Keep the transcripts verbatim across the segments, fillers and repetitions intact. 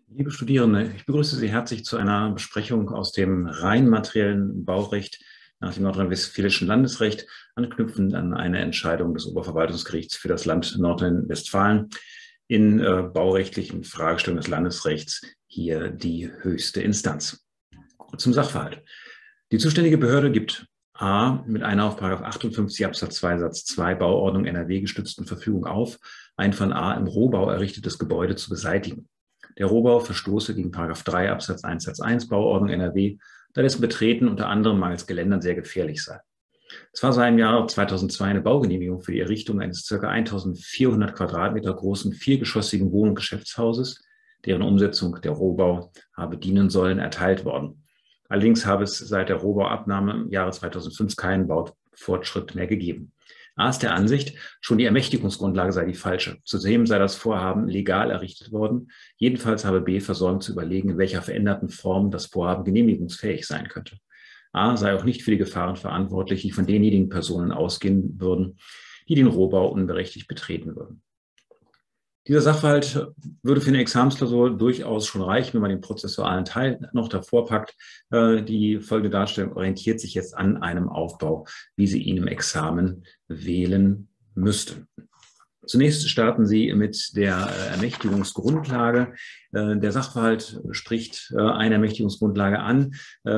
Liebe Studierende, ich begrüße Sie herzlich zu einer Besprechung aus dem rein materiellen Baurecht nach dem nordrhein-westfälischen Landesrecht, anknüpfend an eine Entscheidung des Oberverwaltungsgerichts für das Land Nordrhein-Westfalen in äh, baurechtlichen Fragestellungen des Landesrechts hier die höchste Instanz. Zum Sachverhalt. Die zuständige Behörde gibt a. mit einer auf Paragraph achtundfünfzig Absatz zwei Satz zwei Bauordnung N R W gestützten Verfügung auf, ein von a. im Rohbau errichtetes Gebäude zu beseitigen. Der Rohbau verstoße gegen Paragraph drei Absatz eins Satz eins Bauordnung N R W, da dessen Betreten unter anderem mangels Geländern sehr gefährlich sei. Zwar sei im Jahre zweitausendzwei eine Baugenehmigung für die Errichtung eines ca. eintausendvierhundert Quadratmeter großen viergeschossigen Wohn- und Geschäftshauses, deren Umsetzung der Rohbau habe dienen sollen, erteilt worden. Allerdings habe es seit der Rohbauabnahme im Jahre zweitausendfünf keinen Baufortschritt mehr gegeben. A ist der Ansicht, schon die Ermächtigungsgrundlage sei die falsche. Zudem sei das Vorhaben legal errichtet worden. Jedenfalls habe B versäumt zu überlegen, in welcher veränderten Form das Vorhaben genehmigungsfähig sein könnte. A sei auch nicht für die Gefahren verantwortlich, die von denjenigen Personen ausgehen würden, die den Rohbau unberechtigt betreten würden. Dieser Sachverhalt würde für eine Examensklausur durchaus schon reichen, wenn man den prozessualen Teil noch davor packt. Die folgende Darstellung orientiert sich jetzt an einem Aufbau, wie Sie ihn im Examen wählen müssten. Zunächst starten Sie mit der Ermächtigungsgrundlage. Der Sachverhalt spricht eine Ermächtigungsgrundlage an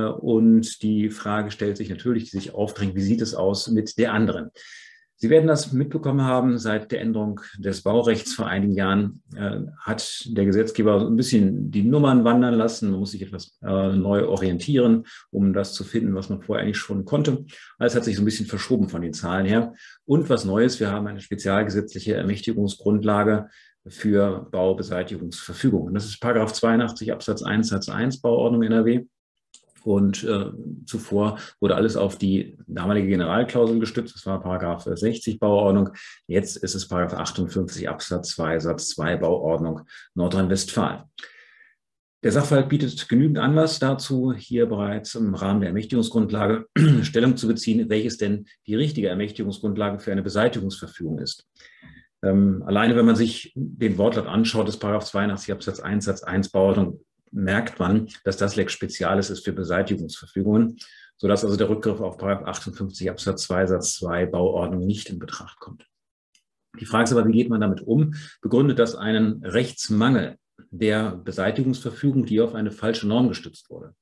und die Frage stellt sich natürlich, die sich aufdrängt, wie sieht es aus mit der anderen? Sie werden das mitbekommen haben, seit der Änderung des Baurechts vor einigen Jahren äh, hat der Gesetzgeber so ein bisschen die Nummern wandern lassen. Man muss sich etwas äh, neu orientieren, um das zu finden, was man vorher eigentlich schon konnte. Alles hat sich so ein bisschen verschoben von den Zahlen her. Und was Neues, wir haben eine spezialgesetzliche Ermächtigungsgrundlage für Baubeseitigungsverfügungen. Das ist Paragraph zweiundachtzig Absatz eins Satz eins Bauordnung N R W. Und äh, zuvor wurde alles auf die damalige Generalklausel gestützt. Das war Paragraph sechzig Bauordnung. Jetzt ist es Paragraph achtundfünfzig Absatz zwei Satz zwei Bauordnung Nordrhein-Westfalen. Der Sachverhalt bietet genügend Anlass dazu, hier bereits im Rahmen der Ermächtigungsgrundlage Stellung zu beziehen, welches denn die richtige Ermächtigungsgrundlage für eine Beseitigungsverfügung ist. Ähm, alleine, wenn man sich den Wortlaut anschaut, des Paragraph zweiundachtzig Absatz eins Satz eins Bauordnung, merkt man, dass das Lex Specialis ist für Beseitigungsverfügungen, sodass also der Rückgriff auf Paragraph achtundfünfzig Absatz zwei Satz zwei Bauordnung nicht in Betracht kommt. Die Frage ist aber, wie geht man damit um? Begründet das einen Rechtsmangel der Beseitigungsverfügung, die auf eine falsche Norm gestützt wurde?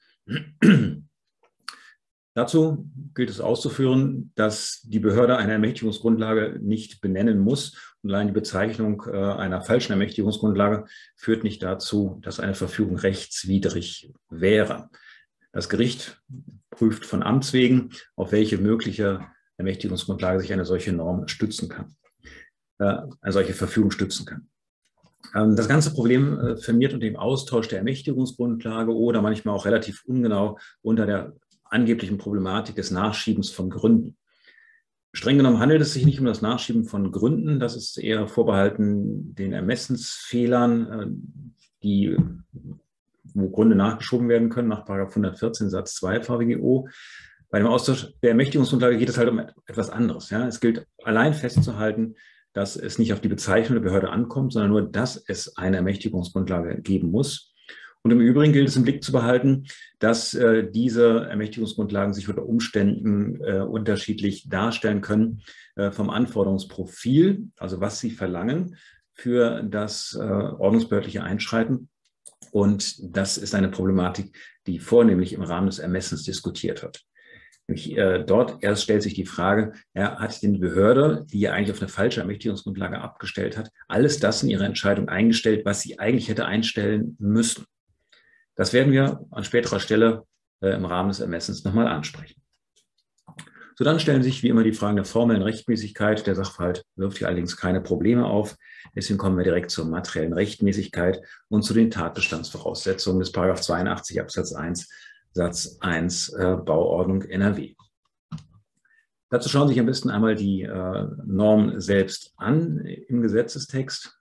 Dazu gilt es auszuführen, dass die Behörde eine Ermächtigungsgrundlage nicht benennen muss. Und allein die Bezeichnung äh, einer falschen Ermächtigungsgrundlage führt nicht dazu, dass eine Verfügung rechtswidrig wäre. Das Gericht prüft von Amts wegen, auf welche mögliche Ermächtigungsgrundlage sich eine solche Norm stützen kann, äh, eine solche Verfügung stützen kann. Ähm, das ganze Problem äh, firmiert unter dem Austausch der Ermächtigungsgrundlage oder manchmal auch relativ ungenau unter der angeblichen Problematik des Nachschiebens von Gründen. Streng genommen handelt es sich nicht um das Nachschieben von Gründen, das ist eher vorbehalten den Ermessensfehlern, die, wo Gründe nachgeschoben werden können, nach Paragraph hundertvierzehn Satz zwei V W G O. Bei dem Austausch der Ermächtigungsgrundlage geht es halt um etwas anderes. Ja. Es gilt allein festzuhalten, dass es nicht auf die Bezeichnung der Behörde ankommt, sondern nur, dass es eine Ermächtigungsgrundlage geben muss. Und im Übrigen gilt es im Blick zu behalten, dass äh, diese Ermächtigungsgrundlagen sich unter Umständen äh, unterschiedlich darstellen können äh, vom Anforderungsprofil, also was sie verlangen für das äh, ordnungsbehördliche Einschreiten. Und das ist eine Problematik, die vornehmlich im Rahmen des Ermessens diskutiert wird. Nämlich, äh, dort erst stellt sich die Frage, ja, hat denn die Behörde, die ja eigentlich auf eine falsche Ermächtigungsgrundlage abgestellt hat, alles das in ihre Entscheidung eingestellt, was sie eigentlich hätte einstellen müssen? Das werden wir an späterer Stelle äh, im Rahmen des Ermessens nochmal ansprechen. So, dann stellen sich wie immer die Fragen der formellen Rechtmäßigkeit. Der Sachverhalt wirft hier allerdings keine Probleme auf. Deswegen kommen wir direkt zur materiellen Rechtmäßigkeit und zu den Tatbestandsvoraussetzungen des Paragraph zweiundachtzig Absatz eins Satz eins äh, Bauordnung N R W. Dazu schauen Sie sich am besten einmal die äh, Norm selbst an im Gesetzestext.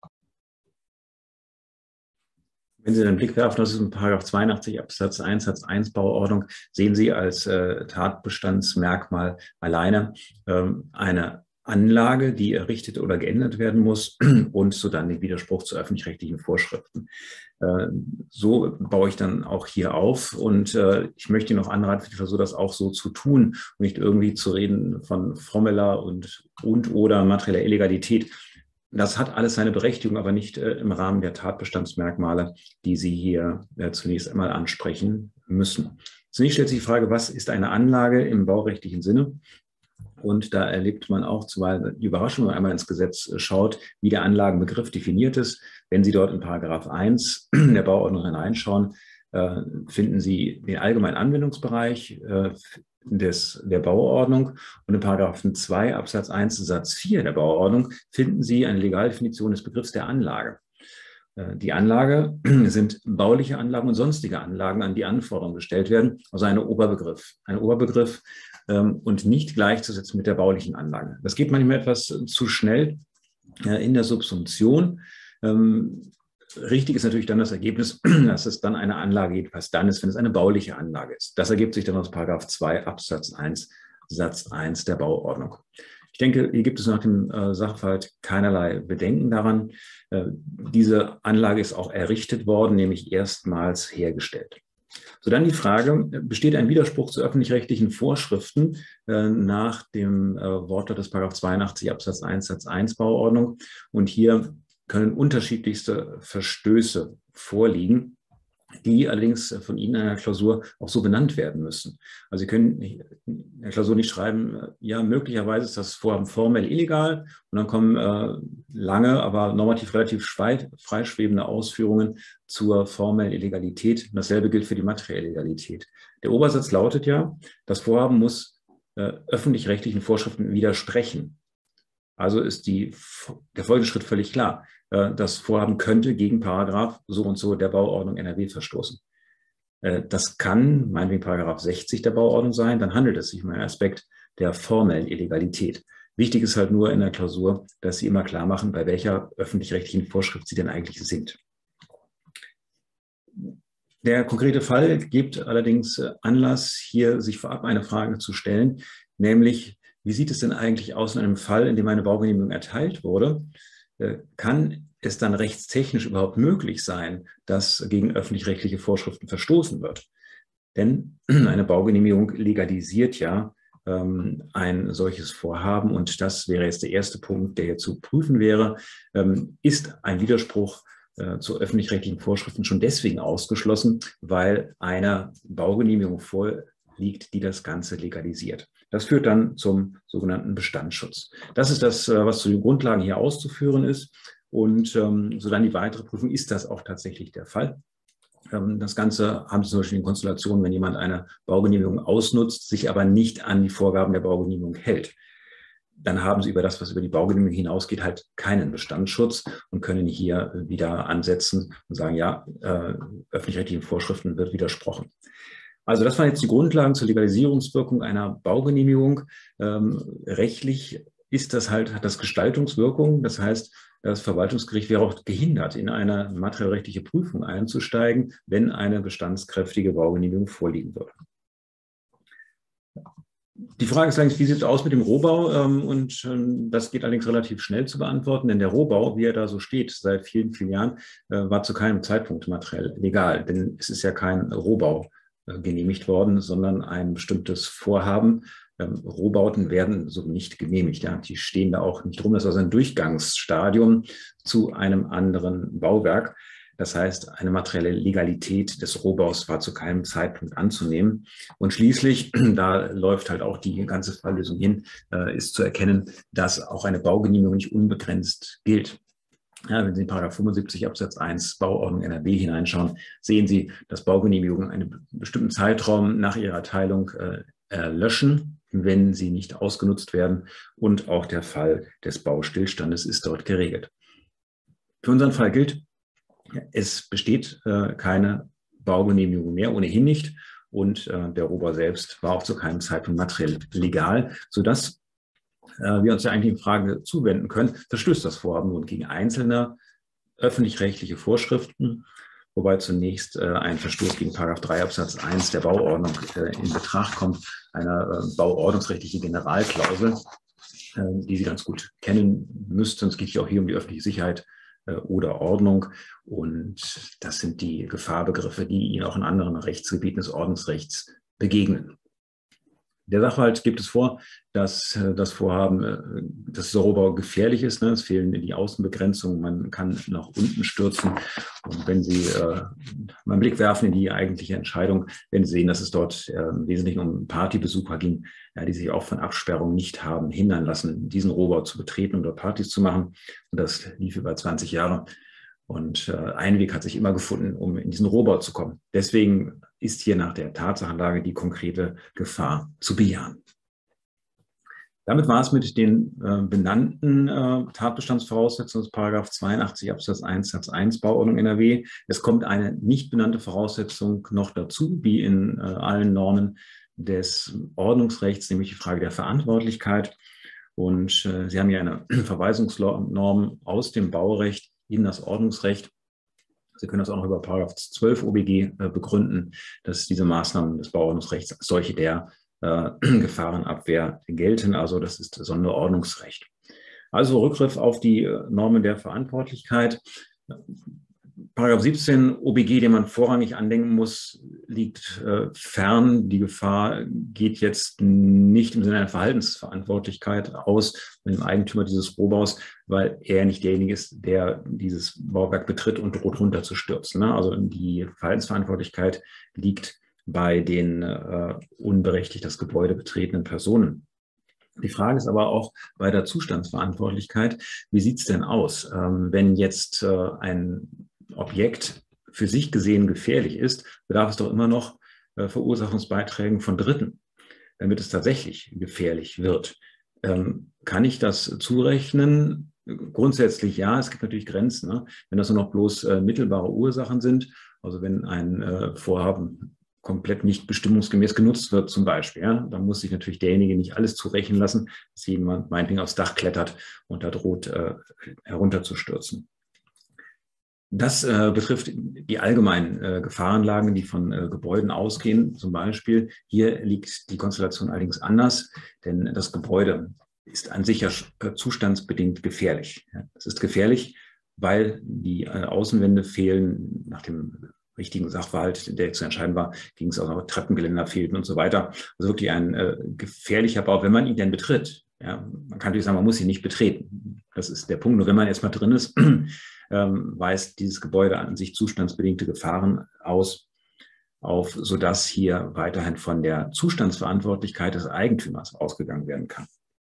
Wenn Sie den Blick werfen, das ist in Paragraph zweiundachtzig Absatz eins Satz eins Bauordnung, sehen Sie als äh, Tatbestandsmerkmal alleine ähm, eine Anlage, die errichtet oder geändert werden muss, und so dann den Widerspruch zu öffentlich-rechtlichen Vorschriften. So baue ich dann auch hier auf, und ich möchte noch anraten, für die Klausur das auch so zu tun und nicht irgendwie zu reden von formeller und, und oder materieller Illegalität. Das hat alles seine Berechtigung, aber nicht im Rahmen der Tatbestandsmerkmale, die Sie hier zunächst einmal ansprechen müssen. Zunächst stellt sich die Frage, was ist eine Anlage im baurechtlichen Sinne? Und da erlebt man auch zumal die Überraschung, wenn man einmal ins Gesetz schaut, wie der Anlagenbegriff definiert ist. Wenn Sie dort in Paragraph eins der Bauordnung hineinschauen, finden Sie den allgemeinen Anwendungsbereich des, der Bauordnung, und in Paragraphen zwei Absatz eins Satz vier der Bauordnung finden Sie eine Legaldefinition des Begriffs der Anlage. Die Anlage sind bauliche Anlagen und sonstige Anlagen, an die Anforderungen gestellt werden, also ein Oberbegriff. Ein Oberbegriff ähm, und nicht gleichzusetzen mit der baulichen Anlage. Das geht manchmal etwas zu schnell äh, in der Subsumption. Ähm, richtig ist natürlich dann das Ergebnis, dass es dann eine Anlage jedenfalls dann ist, wenn es eine bauliche Anlage ist. Das ergibt sich dann aus Paragraph zwei Absatz eins Satz eins der Bauordnung. Ich denke, hier gibt es nach dem äh, Sachverhalt keinerlei Bedenken daran. Äh, diese Anlage ist auch errichtet worden, nämlich erstmals hergestellt. So, dann die Frage, besteht ein Widerspruch zu öffentlich-rechtlichen Vorschriften äh, nach dem äh, Wortlaut des Paragraph zweiundachtzig Absatz eins Satz eins Bauordnung? Und hier können unterschiedlichste Verstöße vorliegen, die allerdings von Ihnen in einer Klausur auch so benannt werden müssen. Also Sie können in der Klausur nicht schreiben, ja, möglicherweise ist das Vorhaben formell illegal, und dann kommen äh, lange, aber normativ relativ freischwebende Ausführungen zur formellen Illegalität. Und dasselbe gilt für die materielle Illegalität. Der Obersatz lautet ja, das Vorhaben muss äh, öffentlich-rechtlichen Vorschriften widersprechen. Also ist die, der folgende Schritt völlig klar. Das Vorhaben könnte gegen Paragraph so und so der Bauordnung N R W verstoßen. Das kann meinetwegen Paragraph sechzig der Bauordnung sein, dann handelt es sich um einen Aspekt der formellen Illegalität. Wichtig ist halt nur in der Klausur, dass Sie immer klar machen, bei welcher öffentlich-rechtlichen Vorschrift Sie denn eigentlich sind. Der konkrete Fall gibt allerdings Anlass, hier sich vorab eine Frage zu stellen, nämlich, wie sieht es denn eigentlich aus in einem Fall, in dem eine Baugenehmigung erteilt wurde? Kann es dann rechtstechnisch überhaupt möglich sein, dass gegen öffentlich-rechtliche Vorschriften verstoßen wird? Denn eine Baugenehmigung legalisiert ja ähm, ein solches Vorhaben, und das wäre jetzt der erste Punkt, der hier zu prüfen wäre. Ähm, ist ein Widerspruch äh, zu öffentlich-rechtlichen Vorschriften schon deswegen ausgeschlossen, weil eine Baugenehmigung vorliegt, die das Ganze legalisiert? Das führt dann zum sogenannten Bestandsschutz. Das ist das, was zu den Grundlagen hier auszuführen ist. Und ähm, so dann die weitere Prüfung, ist das auch tatsächlich der Fall? Ähm, das Ganze haben Sie zum Beispiel in Konstellationen, wenn jemand eine Baugenehmigung ausnutzt, sich aber nicht an die Vorgaben der Baugenehmigung hält. Dann haben Sie über das, was über die Baugenehmigung hinausgeht, halt keinen Bestandsschutz und können hier wieder ansetzen und sagen, ja, äh, öffentlich-rechtlichen Vorschriften wird widersprochen. Also das waren jetzt die Grundlagen zur Legalisierungswirkung einer Baugenehmigung. Ähm, rechtlich ist das halt, hat das Gestaltungswirkung. Das heißt, das Verwaltungsgericht wäre auch gehindert, in eine materiellrechtliche Prüfung einzusteigen, wenn eine bestandskräftige Baugenehmigung vorliegen würde. Die Frage ist eigentlich, wie sieht es aus mit dem Rohbau? Ähm, und ähm, das geht allerdings relativ schnell zu beantworten, denn der Rohbau, wie er da so steht, seit vielen, vielen Jahren, äh, war zu keinem Zeitpunkt materiell legal. Denn es ist ja kein Rohbau genehmigt worden, sondern ein bestimmtes Vorhaben. Ähm, Rohbauten werden so nicht genehmigt. Ja. Die stehen da auch nicht rum. Das ist also ein Durchgangsstadium zu einem anderen Bauwerk. Das heißt, eine materielle Legalität des Rohbaus war zu keinem Zeitpunkt anzunehmen. Und schließlich, da läuft halt auch die ganze Falllösung hin, äh, ist zu erkennen, dass auch eine Baugenehmigung nicht unbegrenzt gilt. Ja, wenn Sie in Paragraph fünfundsiebzig Absatz eins Bauordnung N R W hineinschauen, sehen Sie, dass Baugenehmigungen einen bestimmten Zeitraum nach ihrer Erteilung äh, erlöschen, wenn sie nicht ausgenutzt werden, und auch der Fall des Baustillstandes ist dort geregelt. Für unseren Fall gilt, es besteht äh, keine Baugenehmigung mehr, ohnehin nicht, und äh, der Rohbau selbst war auch zu keinem Zeitpunkt materiell legal, sodass wir uns ja eigentlich in Frage zuwenden können, verstößt das Vorhaben nun gegen einzelne öffentlich-rechtliche Vorschriften, wobei zunächst äh, ein Verstoß gegen Paragraph drei Absatz eins der Bauordnung äh, in Betracht kommt, eine äh, bauordnungsrechtliche Generalklausel. die Sie ganz gut kennen müssten. Es geht ja auch hier um die öffentliche Sicherheit oder Ordnung. Und das sind die Gefahrbegriffe, die Ihnen auch in anderen Rechtsgebieten des Ordnungsrechts begegnen. Der Sachverhalt gibt es vor, dass das Vorhaben, dass der Rohbau gefährlich ist. Es fehlen die Außenbegrenzungen, man kann nach unten stürzen. Und wenn Sie äh, mal einen Blick werfen in die eigentliche Entscheidung, werden Sie sehen, dass es dort äh, im Wesentlichen um Partybesucher ging, ja, die sich auch von Absperrungen nicht haben hindern lassen, diesen Rohbau zu betreten und dort Partys zu machen. Und das lief über zwanzig Jahre. Und äh, ein Weg hat sich immer gefunden, um in diesen Rohbau zu kommen. Deswegen ist hier nach der Tatsachenlage die konkrete Gefahr zu bejahen. Damit war es mit den äh, benannten äh, Tatbestandsvoraussetzungen des Paragraph zweiundachtzig Absatz eins Satz eins Bauordnung N R W. Es kommt eine nicht benannte Voraussetzung noch dazu, wie in äh, allen Normen des Ordnungsrechts, nämlich die Frage der Verantwortlichkeit. Und äh, Sie haben hier eine Verweisungsnorm aus dem Baurecht in das Ordnungsrecht. Sie können das auch noch über Paragraph zwölf O B G äh, begründen, dass diese Maßnahmen des Bauordnungsrechts als solche der äh, Gefahrenabwehr gelten. Also das ist Sonderordnungsrecht. Also Rückgriff auf die äh, Normen der Verantwortlichkeit. Paragraph siebzehn O B G, den man vorrangig andenken muss, liegt äh, fern. Die Gefahr geht jetzt nicht im Sinne einer Verhaltensverantwortlichkeit aus mit dem Eigentümer dieses Rohbaus, weil er nicht derjenige ist, der dieses Bauwerk betritt und droht runterzustürzen. Ne? Also die Verhaltensverantwortlichkeit liegt bei den äh, unberechtigt das Gebäude betretenen Personen. Die Frage ist aber auch bei der Zustandsverantwortlichkeit, wie sieht es denn aus, ähm, wenn jetzt äh, ein Objekt für sich gesehen gefährlich ist, bedarf es doch immer noch äh, Verursachungsbeiträgen von Dritten, damit es tatsächlich gefährlich wird. Ähm, kann ich das zurechnen? Grundsätzlich ja, es gibt natürlich Grenzen. Ne? Wenn das nur noch bloß äh, mittelbare Ursachen sind, also wenn ein äh, Vorhaben komplett nicht bestimmungsgemäß genutzt wird zum Beispiel, ja, dann muss sich natürlich derjenige nicht alles zurechnen lassen, dass jemand meinetwegen aufs Dach klettert und da droht, äh, herunterzustürzen. Das äh, betrifft die allgemeinen äh, Gefahrenlagen, die von äh, Gebäuden ausgehen, zum Beispiel. Hier liegt die Konstellation allerdings anders, denn das Gebäude ist an sich ja äh, zustandsbedingt gefährlich. Ja, es ist gefährlich, weil die äh, Außenwände fehlen. Nach dem richtigen Sachverhalt, der zu entscheiden war, ging es auch noch, Treppengeländer fehlten und so weiter. Also wirklich ein äh, gefährlicher Bau, wenn man ihn denn betritt. Ja, man kann natürlich sagen, man muss ihn nicht betreten. Das ist der Punkt. Nur wenn man erstmal drin ist, ähm, weist dieses Gebäude an sich zustandsbedingte Gefahren aus, auf, sodass hier weiterhin von der Zustandsverantwortlichkeit des Eigentümers ausgegangen werden kann.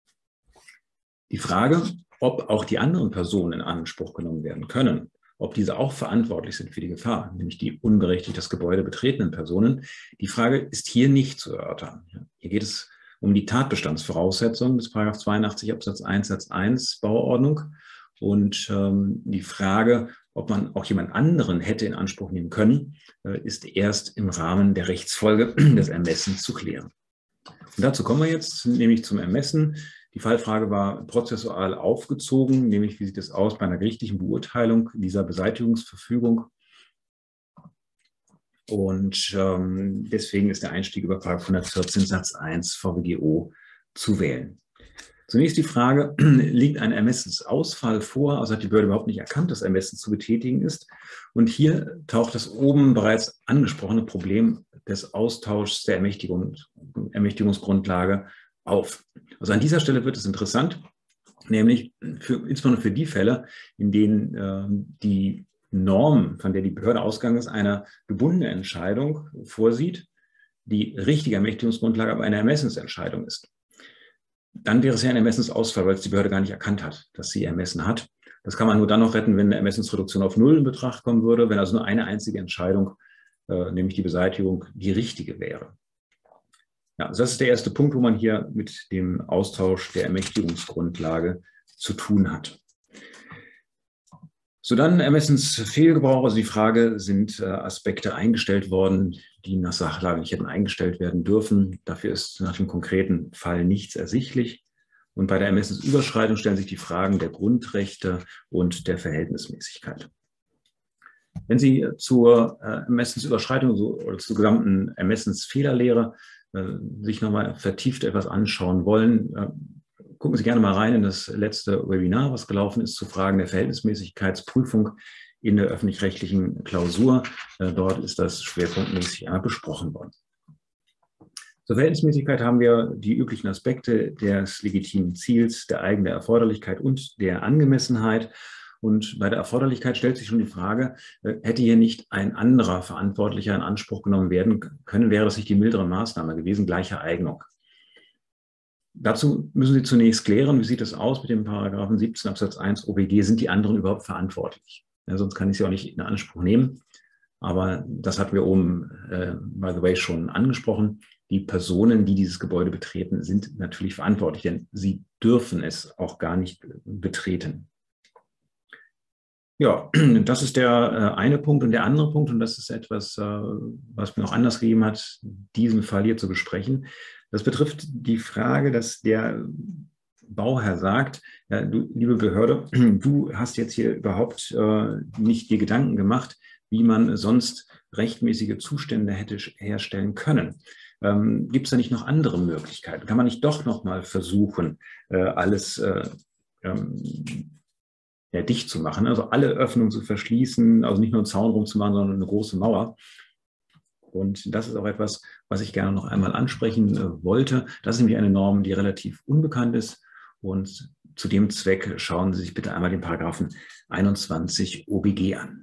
Die Frage, ob auch die anderen Personen in Anspruch genommen werden können, ob diese auch verantwortlich sind für die Gefahr, nämlich die unberechtigt das Gebäude betretenen Personen, die Frage ist hier nicht zu erörtern. Hier geht es um die Tatbestandsvoraussetzungen des Paragraph zweiundachtzig Absatz eins Satz eins Bauordnung und ähm, die Frage, ob man auch jemand anderen hätte in Anspruch nehmen können, äh, ist erst im Rahmen der Rechtsfolge des Ermessens zu klären. Und dazu kommen wir jetzt, nämlich zum Ermessen. Die Fallfrage war prozessual aufgezogen, nämlich wie sieht es aus bei einer gerichtlichen Beurteilung dieser Beseitigungsverfügung. Und ähm, deswegen ist der Einstieg über Paragraph hundertvierzehn Satz eins V W G O zu wählen. Zunächst die Frage, liegt ein Ermessensausfall vor, also hat die Behörde überhaupt nicht erkannt, dass Ermessen zu betätigen ist. Und hier taucht das oben bereits angesprochene Problem des Austauschs der Ermächtigung, Ermächtigungsgrundlage auf. Also an dieser Stelle wird es interessant, nämlich für, insbesondere für die Fälle, in denen äh, die Norm, von der die Behörde ausgegangen ist, eine gebundene Entscheidung vorsieht, die richtige Ermächtigungsgrundlage aber eine Ermessensentscheidung ist. Dann wäre es ja ein Ermessensausfall, weil es die Behörde gar nicht erkannt hat, dass sie ermessen hat. Das kann man nur dann noch retten, wenn eine Ermessensreduktion auf Null in Betracht kommen würde, wenn also nur eine einzige Entscheidung, äh, nämlich die Beseitigung, die richtige wäre. Ja, also das ist der erste Punkt, wo man hier mit dem Austausch der Ermächtigungsgrundlage zu tun hat. So, dann Ermessensfehlgebrauch, also die Frage, sind äh, Aspekte eingestellt worden, die nach Sachlage nicht hätten eingestellt werden dürfen. Dafür ist nach dem konkreten Fall nichts ersichtlich. Und bei der Ermessensüberschreitung stellen sich die Fragen der Grundrechte und der Verhältnismäßigkeit. Wenn Sie zur äh, Ermessensüberschreitung so, oder zur gesamten Ermessensfehlerlehre äh, sich nochmal vertieft etwas anschauen wollen, äh, gucken Sie gerne mal rein in das letzte Webinar, was gelaufen ist, zu Fragen der Verhältnismäßigkeitsprüfung in der öffentlich-rechtlichen Klausur. Dort ist das schwerpunktmäßig einmal besprochen worden. Zur Verhältnismäßigkeit haben wir die üblichen Aspekte des legitimen Ziels, der eigenen Erforderlichkeit und der Angemessenheit. Und bei der Erforderlichkeit stellt sich schon die Frage, hätte hier nicht ein anderer Verantwortlicher in Anspruch genommen werden können, wäre das nicht die mildere Maßnahme gewesen, gleiche Eignung. Dazu müssen Sie zunächst klären, wie sieht es aus mit dem Paragraphen siebzehn Absatz eins O B G, sind die anderen überhaupt verantwortlich? Ja, sonst kann ich sie auch nicht in Anspruch nehmen. Aber das hatten wir oben, äh, by the way, schon angesprochen. Die Personen, die dieses Gebäude betreten, sind natürlich verantwortlich, denn sie dürfen es auch gar nicht betreten. Ja, das ist der äh, eine Punkt. Und der andere Punkt, und das ist etwas, äh, was mir noch anders gegeben hat, diesen Fall hier zu besprechen, das betrifft die Frage, dass der Bauherr sagt, ja, du, liebe Behörde, du hast jetzt hier überhaupt äh, nicht dir Gedanken gemacht, wie man sonst rechtmäßige Zustände hätte herstellen können. Ähm, gibt es da nicht noch andere Möglichkeiten? Kann man nicht doch noch mal versuchen, äh, alles äh, ähm, ja, dicht zu machen, also alle Öffnungen zu verschließen, also nicht nur einen Zaun rumzumachen, sondern eine große Mauer? Und das ist auch etwas, was ich gerne noch einmal ansprechen äh, wollte. Das ist nämlich eine Norm, die relativ unbekannt ist. Und zu dem Zweck schauen Sie sich bitte einmal den Paragraphen einundzwanzig O B G an.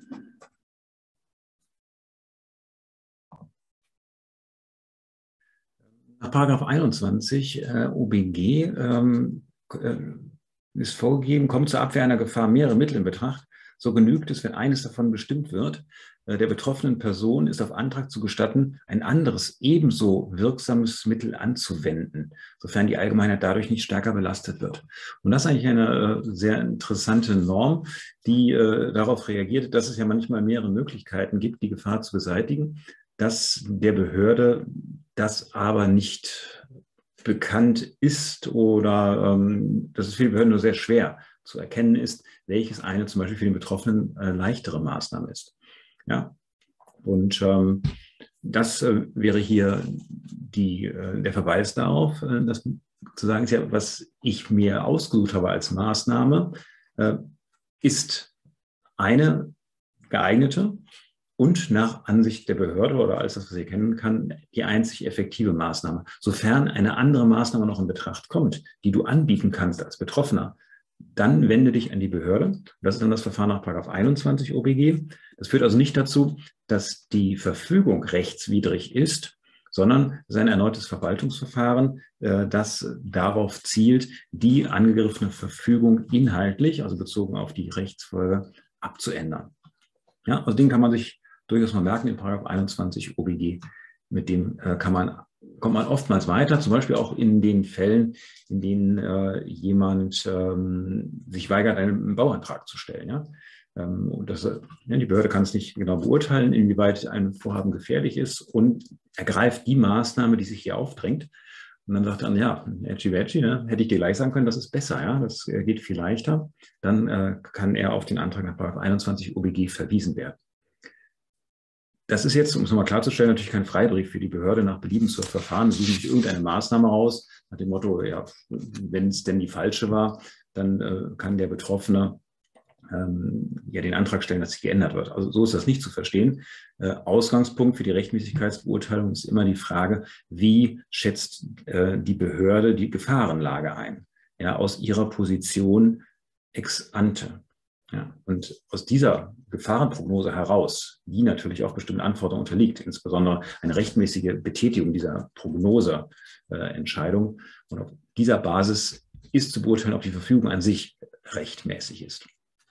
Nach Paragraph einundzwanzig äh, O B G ähm, äh, ist vorgegeben, kommt zur Abwehr einer Gefahr mehrere Mittel in Betracht. So genügt es, wenn eines davon bestimmt wird, äh, der betroffenen Person ist auf Antrag zu gestatten, ein anderes ebenso wirksames Mittel anzuwenden, sofern die Allgemeinheit dadurch nicht stärker belastet wird. Und das ist eigentlich eine äh, sehr interessante Norm, die äh, darauf reagiert, dass es ja manchmal mehrere Möglichkeiten gibt, die Gefahr zu beseitigen, dass der Behörde das aber nicht bekannt ist oder ähm, dass es für die Behörden nur sehr schwer zu erkennen ist, welches eine zum Beispiel für den Betroffenen äh, leichtere Maßnahme ist. Ja? Und ähm, das äh, wäre hier die, äh, der Verweis darauf, äh, dass zu sagen ist ja, was ich mir ausgesucht habe als Maßnahme, äh, ist eine geeignete und nach Ansicht der Behörde oder alles das, was sie kennen kann, die einzig effektive Maßnahme. Sofern eine andere Maßnahme noch in Betracht kommt, die du anbieten kannst als Betroffener, dann wende dich an die Behörde. Das ist dann das Verfahren nach Paragraph einundzwanzig O B G. Das führt also nicht dazu, dass die Verfügung rechtswidrig ist, sondern es ist ein erneutes Verwaltungsverfahren, das darauf zielt, die angegriffene Verfügung inhaltlich, also bezogen auf die Rechtsfolge, abzuändern. Ja, also den kann man sich durchaus mal merken in Paragraph einundzwanzig O B G. Mit dem äh, kann man, kommt man oftmals weiter, zum Beispiel auch in den Fällen, in denen äh, jemand ähm, sich weigert, einen Bauantrag zu stellen. Ja? Ähm, und das, ja, die Behörde kann es nicht genau beurteilen, inwieweit ein Vorhaben gefährlich ist und ergreift die Maßnahme, die sich hier aufdrängt. Und dann sagt er, ja, Edgy Veggie, ne, hätte ich dir gleich sagen können, das ist besser, ja, das äh, geht viel leichter. Dann äh, kann er auf den Antrag nach Paragraph einundzwanzig O B G verwiesen werden. Das ist jetzt, um es nochmal klarzustellen, natürlich kein Freibrief für die Behörde, nach Belieben zu verfahren. Sie suchen sich irgendeine Maßnahme raus, nach dem Motto, ja, wenn es denn die falsche war, dann äh, kann der Betroffene ähm, ja den Antrag stellen, dass sich geändert wird. Also so ist das nicht zu verstehen. Äh, Ausgangspunkt für die Rechtmäßigkeitsbeurteilung ist immer die Frage, wie schätzt äh, die Behörde die Gefahrenlage ein? Ja, aus ihrer Position ex ante. Ja, und aus dieser Gefahrenprognose heraus, die natürlich auch bestimmten Anforderungen unterliegt, insbesondere eine rechtmäßige Betätigung dieser Prognoseentscheidung. Äh, und auf dieser Basis ist zu beurteilen, ob die Verfügung an sich rechtmäßig ist.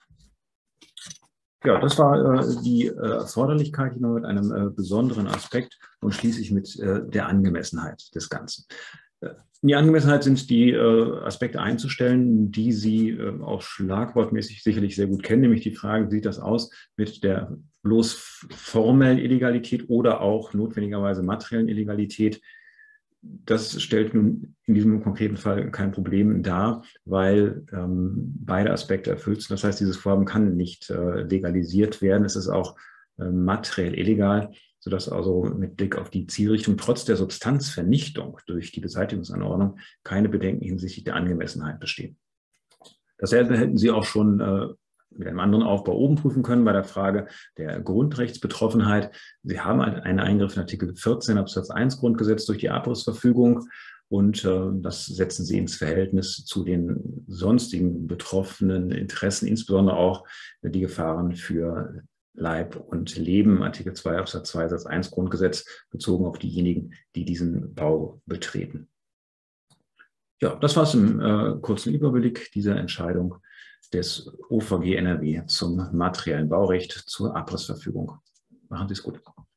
Ja, das war äh, die äh, Erforderlichkeit hier noch mit einem äh, besonderen Aspekt und schließlich mit äh, der Angemessenheit des Ganzen. In die Angemessenheit sind die äh, Aspekte einzustellen, die Sie äh, auch schlagwortmäßig sicherlich sehr gut kennen, nämlich die Frage, wie sieht das aus mit der bloß formellen Illegalität oder auch notwendigerweise materiellen Illegalität. Das stellt nun in diesem konkreten Fall kein Problem dar, weil ähm, beide Aspekte erfüllt sind. Das heißt, dieses Vorhaben kann nicht äh, legalisiert werden. Es ist auch äh, materiell illegal, sodass also mit Blick auf die Zielrichtung trotz der Substanzvernichtung durch die Beseitigungsanordnung keine Bedenken hinsichtlich der Angemessenheit bestehen. Dasselbe hätten Sie auch schon äh, mit einem anderen Aufbau oben prüfen können bei der Frage der Grundrechtsbetroffenheit. Sie haben einen Eingriff in Artikel vierzehn Absatz eins Grundgesetz durch die Abrissverfügung und äh, das setzen Sie ins Verhältnis zu den sonstigen betroffenen Interessen, insbesondere auch die Gefahren für Leib und Leben, Artikel zwei Absatz zwei Satz eins Grundgesetz, bezogen auf diejenigen, die diesen Bau betreten. Ja, das war es im äh, kurzen Überblick dieser Entscheidung des O V G N R W zum materiellen Baurecht zur Abrissverfügung. Machen Sie es gut.